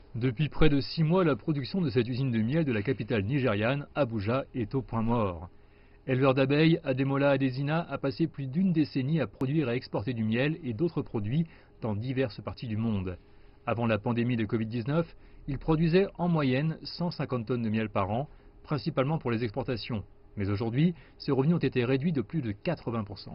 Depuis près de 6 mois, la production de cette usine de miel de la capitale nigériane, Abuja, est au point mort. Éleveur d'abeilles, Ademola Adesina a passé plus d'une décennie à produire et à exporter du miel et d'autres produits dans diverses parties du monde. Avant la pandémie de Covid-19, il produisait en moyenne 150 tonnes de miel par an, principalement pour les exportations. Mais aujourd'hui, ses revenus ont été réduits de plus de 80%.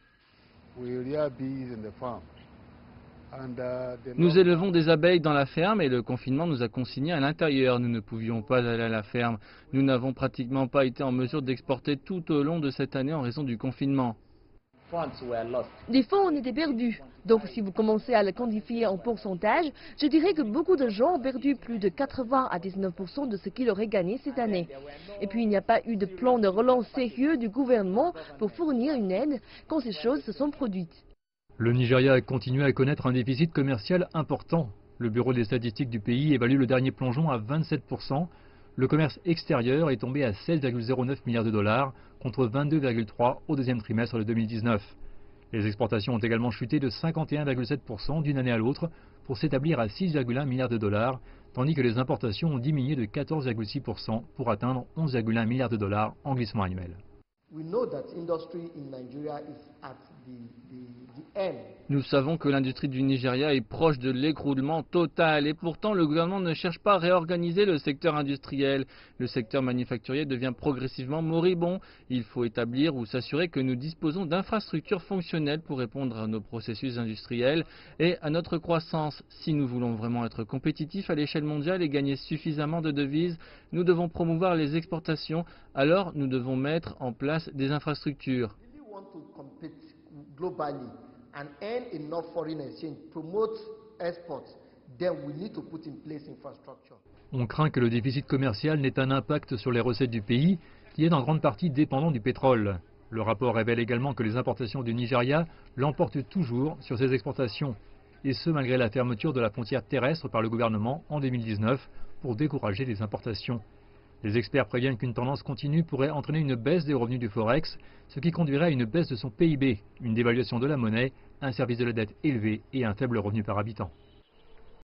Nous élevons des abeilles dans la ferme et le confinement nous a consignés à l'intérieur. Nous ne pouvions pas aller à la ferme. Nous n'avons pratiquement pas été en mesure d'exporter tout au long de cette année en raison du confinement. Les fonds ont été perdus. Donc si vous commencez à le quantifier en pourcentage, je dirais que beaucoup de gens ont perdu plus de 80 à 19% de ce qu'ils auraient gagné cette année. Et puis il n'y a pas eu de plan de relance sérieux du gouvernement pour fournir une aide quand ces choses se sont produites. Le Nigeria a continué à connaître un déficit commercial important. Le bureau des statistiques du pays évalue le dernier plongeon à 27%. Le commerce extérieur est tombé à 16,09 milliards de dollars contre 22,3 au deuxième trimestre de 2019. Les exportations ont également chuté de 51,7% d'une année à l'autre pour s'établir à 6,1 milliards de dollars, tandis que les importations ont diminué de 14,6% pour atteindre 11,1 milliards de dollars en glissement annuel. Nous savons que l'industrie du Nigeria est proche de l'écroulement total et pourtant le gouvernement ne cherche pas à réorganiser le secteur industriel. Le secteur manufacturier devient progressivement moribond. Il faut établir ou s'assurer que nous disposons d'infrastructures fonctionnelles pour répondre à nos processus industriels et à notre croissance. Si nous voulons vraiment être compétitifs à l'échelle mondiale et gagner suffisamment de devises, nous devons promouvoir les exportations, alors nous devons mettre en place des infrastructures. Globally and earn enough foreign exchange, promote exports, then we need to put in place infrastructure. On craint que le déficit commercial n'ait un impact sur les recettes du pays, qui est en grande partie dépendant du pétrole. Le rapport révèle également que les importations du Nigeria l'emportent toujours sur ses exportations, et ce malgré la fermeture de la frontière terrestre par le gouvernement en 2019 pour décourager les importations. Les experts préviennent qu'une tendance continue pourrait entraîner une baisse des revenus du Forex, ce qui conduirait à une baisse de son PIB, une dévaluation de la monnaie, un service de la dette élevé et un faible revenu par habitant.